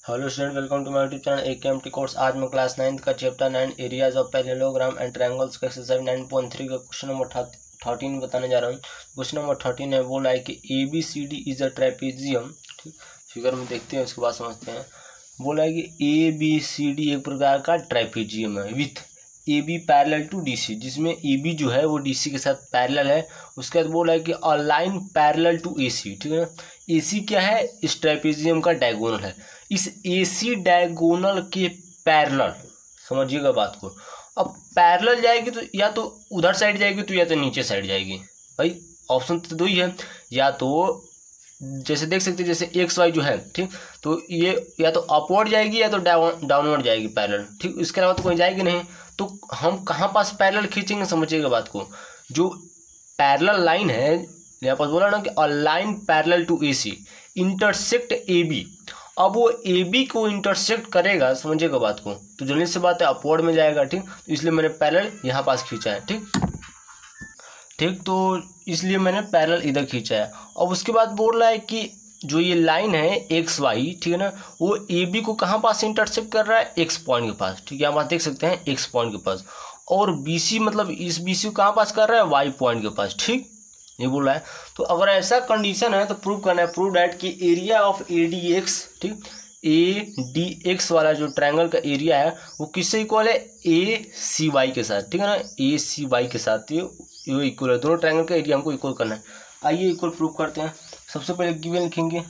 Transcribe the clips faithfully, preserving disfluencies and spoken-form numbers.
Hello student, welcome to my YouTube channel A K M T course. आज मैं class ninth का chapter nine areas of parallelogram and triangles का exercise nine point three का question number thirteen बताने जा रहा हूँ। Question number thirteen है, बोला है कि A B C D is a trapezium. ठीक, फिगर में देखते हैं, उसके बाद समझते हैं। बोला है कि ए बी सी डी एक प्रकार का ट्रेपेजियम है with A B parallel to D C, जिसमें ए बी जो है वो डी सी के साथ पैरेलल है। उसके बाद बोला है कि a line parallel to A C. ठीक है ना, ए सी क्या है, इस ट्रेपेजियम का डायगोनल है। इस ए सी डायगोनल के पैरेलल, समझिएगा बात को। अब पैरेलल जाएगी तो या तो उधर साइड जाएगी तो या तो नीचे साइड जाएगी। भाई ऑप्शन तो दो ही है, या तो जैसे देख सकते हैं जैसे एक्स वाई जो है, ठीक, तो ये या तो अपवर्ड जाएगी या तो डाउनवर्ड जाएगी पैरेलल। ठीक, इसके अलावा तो कोई जाएगी नहीं। तो हम कहाँ पास पैरेलल खींचेंगे, समझिएगा बात को। जो पैरेलल लाइन है, यहाँ पास बोला ना कि a line parallel to A C intersect A B. अब वो ए बी को इंटरसेक्ट करेगा, समझिएगा बात को, तो जल्दी से बात है अपवर्ड में जाएगा। ठीक, तो इसलिए मैंने पैरेलल यहाँ पास खींचा है। ठीक ठीक तो इसलिए मैंने पैरेलल इधर खींचा है। अब उसके बाद बोल रहा है कि जो ये लाइन है एक्स वाई, ठीक है ना, वो ए बी को कहाँ पास इंटरसेक्ट कर रहा है, एक्स पॉइंट के पास। ठीक है, यहाँ पास देख सकते हैं एक्स पॉइंट के पास। और बी सी मतलब इस बी सी को कहाँ पास कर रहा है, वाई पॉइंट के पास। ठीक, ये बोल रहा है। तो अगर ऐसा कंडीशन है तो प्रूव करना है, प्रूव दैट कि area of A D X, ठीक, ए डी एक्स वाला जो ट्रायंगल का एरिया है वो किससे इक्वल है, ए सी वाई के साथ। ठीक है ना, ए सी वाई के साथ ये ये इक्वल है। दोनों ट्रायंगल का एरिया हमको इक्वल करना है। आइए इक्वल प्रूव करते हैं। सबसे पहले गिवन लिखेंगे।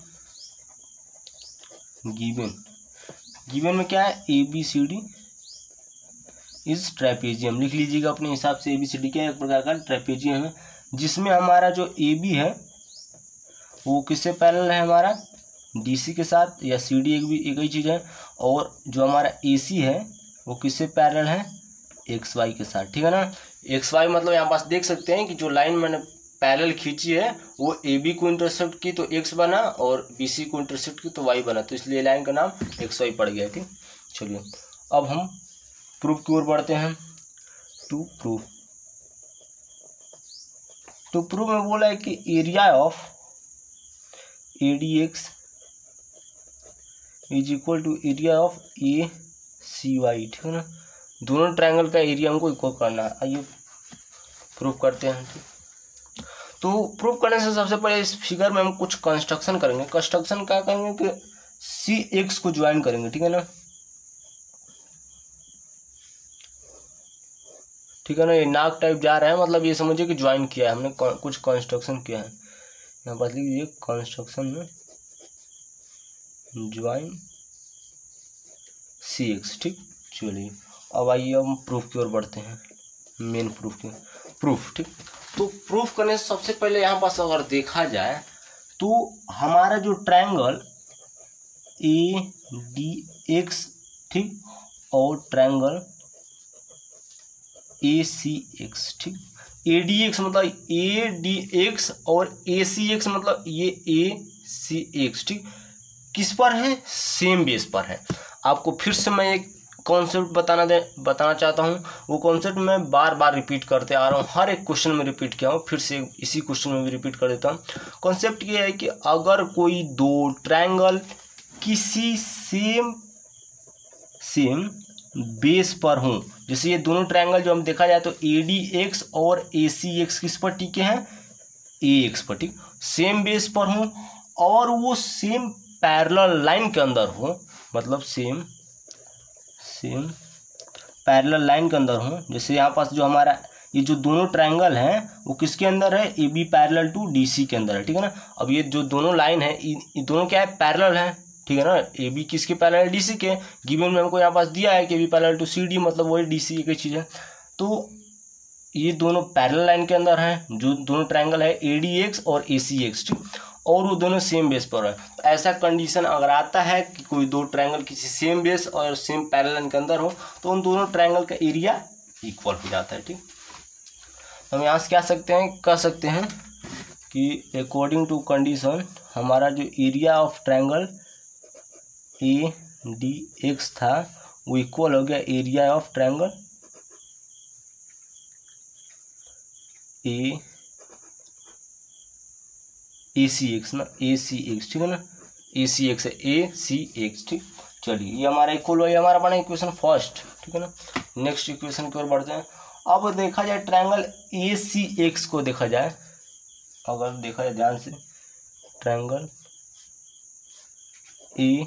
गिवन गिवन में क्या है, A B C D is trapezium. लिख लीजिएगा अपने हिसाब से। ए बी सी डी क्या है, एक प्रकार का ट्रेपेजियम है, जिसमें हमारा जो ए बी है वो किससे पैरेलल है, हमारा डी सी के साथ, या सी डी एक भी एक ही चीज़ है। और जो हमारा ए सी है वो किससे पैरेलल है, एक्स वाई के साथ। ठीक है ना, एक्स वाई मतलब यहाँ पास देख सकते हैं कि जो लाइन मैंने पैरेलल खींची है वो ए बी को इंटरसेक्ट की तो एक्स बना, और बी सी को इंटरसेक्ट की तो वाई बना, तो इसलिए लाइन का नाम एक्स वाई पड़ गया। ठीक, चलिए अब हम प्रूफ की ओर बढ़ते हैं। टू प्रूफ तो प्रूफ में बोला है कि area of A D X is equal to area of A C Y. ठीक है ना, दोनों ट्रायंगल का एरिया हमको इक्वल करना है। आइए प्रूफ करते हैं। ठीक, तो प्रूफ करने से सबसे पहले इस फिगर में हम कुछ कंस्ट्रक्शन करेंगे। कंस्ट्रक्शन क्या करेंगे कि सी एक्स को ज्वाइन करेंगे। ठीक है ना, ठीक है ना, ये नाक टाइप जा रहा है, मतलब ये समझिए कि ज्वाइन किया है हमने, कुछ कंस्ट्रक्शन किया है। यहाँ पर लिखिए कंस्ट्रक्शन में ज्वाइन सी एक्स। ठीक, चलिए अब आइए हम प्रूफ की ओर बढ़ते हैं, मेन प्रूफ की प्रूफ। ठीक, तो प्रूफ करने से सबसे पहले यहाँ पास अगर देखा जाए तो हमारा जो ट्रायंगल ए डी एक्स, ठीक, और ट्रायंगल ए सी एक्स, ठीक, ए डी एक्स मतलब ए डी एक्स और ए सी एक्स मतलब ये ए सी एक्स, ठीक, किस पर है, सेम बेस पर है। आपको फिर से मैं एक कॉन्सेप्ट बताना दे बताना चाहता हूँ। वो कॉन्सेप्ट मैं बार बार रिपीट करते आ रहा हूँ, हर एक क्वेश्चन में रिपीट किया हूँ, फिर से इसी क्वेश्चन में भी रिपीट कर देता हूँ। कॉन्सेप्ट ये है कि अगर कोई दो ट्रायंगल किसी सेम सेम बेस पर हों, जैसे ये दोनों ट्रायंगल जो हम देखा जाए तो ए डी एक्स और ए सी एक्स किस पर टिके हैं, ए एक्स पर, ठीक, सेम बेस पर हों और वो सेम पैरेलल लाइन के अंदर हो, मतलब सेम सेम पैरेलल लाइन के अंदर हो। जैसे यहाँ पास जो हमारा ये जो दोनों ट्रायंगल हैं वो किसके अंदर है, A B parallel to D C के अंदर है। ठीक है ना, अब ये जो दोनों लाइन है ये दोनों क्या है, पैरेलल है। ठीक है ना, ए बी किसके पैरेलल है, डी सी के। गिवन में हमको यहाँ पास दिया है कि A B parallel to C D, मतलब वही डी सी एक ही चीज़ है। तो ये दोनों पैरेलल लाइन के अंदर हैं, जो दोनों ट्रायंगल है ए डी एक्स और ए सी एक्स, ठीक, और वो दोनों सेम बेस पर है। तो ऐसा कंडीशन अगर आता है कि कोई दो ट्रायंगल किसी सेम बेस और सेम पैरेलल लाइन के अंदर हो तो उन दोनों ट्रायंगल का एरिया इक्वल हो जाता है। ठीक, हम यहाँ से क्या सकते हैं, कह सकते हैं कि अकॉर्डिंग टू कंडीशन हमारा जो area of triangle A D X था वो इक्वल हो गया area of triangle A A C X ना, ए सी एक्स, ठीक है ना, ए सी एक्स है, ए सी एक्स, ठीक। चलिए ये हमारा इक्वल हुआ, ये हमारा बना इक्वेशन फर्स्ट, ठीक है ना। नेक्स्ट इक्वेशन की ओर बढ़ते हैं। अब देखा जाए ट्रायंगल ए सी एक्स को देखा जाए, अगर देखा जाए ध्यान से, triangle A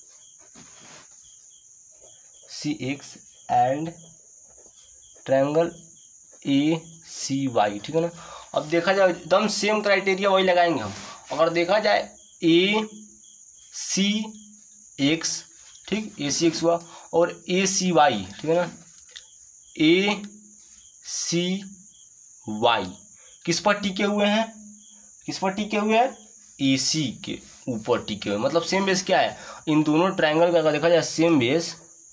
C X and triangle A C Y, ठीक है ना। अब देखा जाए एकदम सेम क्राइटेरिया वही लगाएंगे हम। अगर देखा जाए ए सी एक्स, ठीक, ए सी एक्स हुआ, और ए सी वाई, ठीक है ना, ए सी वाई किस पर टिके हुए हैं, किस पर टिके हुए हैं, ए सी के ऊपर टिके हुए, मतलब सेम बेस क्या है इन दोनों ट्रायंगल का, अगर देखा जाए सेम बेस,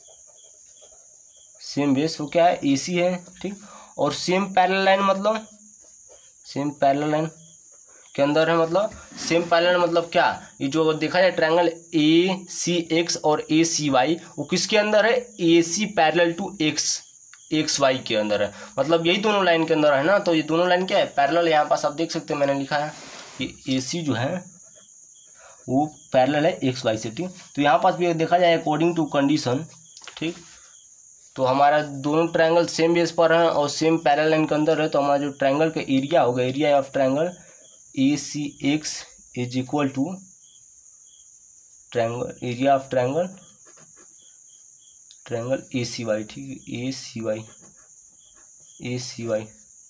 सेम बेस वो क्या है, ए सी है, ठीक, और सेम पैरेलल लाइन, मतलब सेम पैरेलल लाइन के अंदर है, मतलब सेम पैरेलल मतलब क्या, ये जो अगर देखा जाए ट्रायंगल ए सी एक्स और ए सी वाई वो किसके अंदर है, A C parallel to X X Y के अंदर है, मतलब यही दोनों लाइन के अंदर है ना। तो ये दोनों लाइन क्या है, पैरेलल। यहाँ पास आप देख सकते हैं मैंने लिखा है कि ए सी जो है वो पैरेलल है एक्स वाई से, ठीक। तो यहाँ पास भी देखा जाए अकॉर्डिंग टू कंडीशन, ठीक, तो हमारा दोनों ट्रायंगल सेम बेस पर है और सेम पैरेलल लाइन के अंदर है, तो हमारा जो ट्रायंगल का एरिया होगा, area of triangle A C X is equal to triangle area of triangle triangle A C Y, ठीक है, A C Y A C Y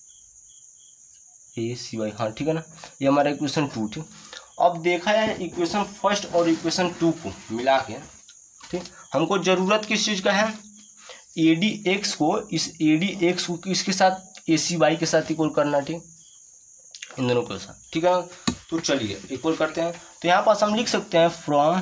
A C Y हाँ, ठीक है ना। ये हमारा इक्वेशन टू, ठीक। अब देखा जाए इक्वेशन फर्स्ट और इक्वेशन टू को मिला के, ठीक, हमको जरूरत किस चीज़ का है, ए डी एक्स को, इस ए डी एक्स को किसके साथ, ए सी वाई के साथ इक्वल करना, ठीक, इन दोनों के साथ, ठीक है। तो चलिए इक्वल करते हैं। तो यहाँ पास हम लिख सकते हैं from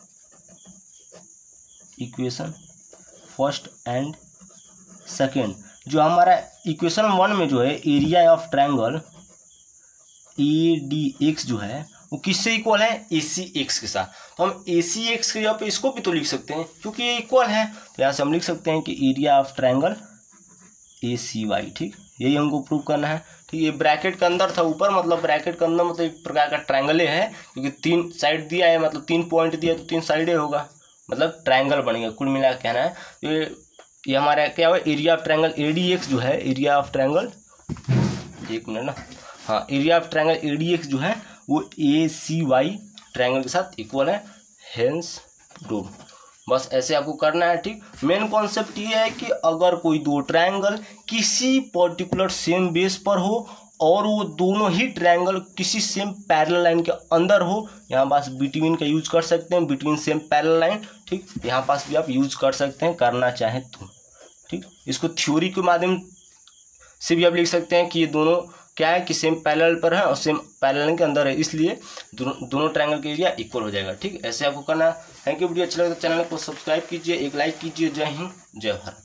equation first and second, जो हमारा इक्वेशन वन में जो है area of triangle A D X जो है वो किससे इक्वल है, ए सी एक्स के साथ। तो हम ए सी एक्स के जगह पे इसको भी तो लिख सकते हैं क्योंकि ये इक्वल है, तो यहाँ से हम लिख सकते हैं कि area of triangle A C Y, ठीक, यही हमको प्रूव करना है, ठीक। ये ब्रैकेट के अंदर था ऊपर, मतलब ब्रैकेट के अंदर मतलब एक प्रकार का ट्रायंगल है, क्योंकि तीन साइड दिया है, मतलब तीन पॉइंट दिया तो तीन साइड होगा, मतलब ट्रायंगल बनेगा, कुल मिला के कहना है। तो ये ये हमारा क्या हुआ, area of triangle A D X जो है, एरिया ऑफ ट्रायंगल, एक मिनट ना, हाँ, area of triangle A D X जो है वो ए सी वाई ट्रायंगल के साथ इक्वल है, हेंस प्रूव। बस ऐसे आपको करना है, ठीक। मेन कॉन्सेप्ट ये है कि अगर कोई दो ट्रायंगल किसी पर्टिकुलर सेम बेस पर हो और वो दोनों ही ट्रायंगल किसी सेम पैरेलल लाइन के अंदर हो, यहाँ पास बिटवीन का यूज कर सकते हैं, बिटवीन सेम पैरेलल लाइन, ठीक, यहाँ पास भी आप यूज कर सकते हैं करना चाहें तो, ठीक। इसको थ्योरी के माध्यम से भी आप लिख सकते हैं कि ये दोनों क्या है कि सेम पैरेलल पर है और सेम पैरेलल लाइन के अंदर है, इसलिए दोनों दोनों ट्रायंगल के एरिया इक्वल हो जाएगा, ठीक। ऐसे आपको करना है। थैंक यू, वीडियो अच्छा लगे तो चैनल को सब्सक्राइब कीजिए, एक लाइक कीजिए। जय हिंद, जय भारत।